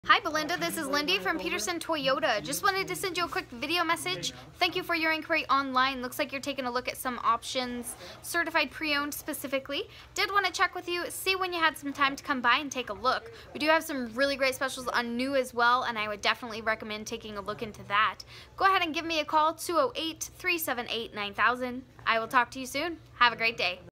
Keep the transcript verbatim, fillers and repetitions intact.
Hi Belinda, this is Lindy from Peterson Toyota. Just wanted to send you a quick video message. Thank you for your inquiry online. Looks like you're taking a look at some options, certified pre-owned specifically. Did want to check with you, see when you had some time to come by and take a look. We do have some really great specials on new as well, and I would definitely recommend taking a look into that. Go ahead and give me a call, two oh eight, three seven eight, nine thousand. I will talk to you soon. Have a great day.